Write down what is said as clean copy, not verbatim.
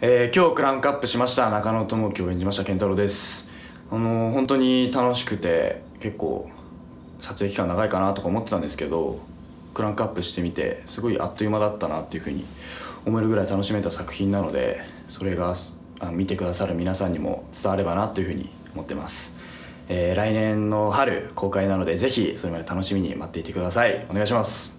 今日クランクアップしました中野智樹を演じました健太郎です。本当に楽しくて結構撮影期間長いかなとか思ってたんですけど、クランクアップしてみてすごいあっという間だったなっていうふうに思えるぐらい楽しめた作品なので、それが見てくださる皆さんにも伝わればなというふうに思ってます。来年の春公開なので、ぜひそれまで楽しみに待っていてください。お願いします。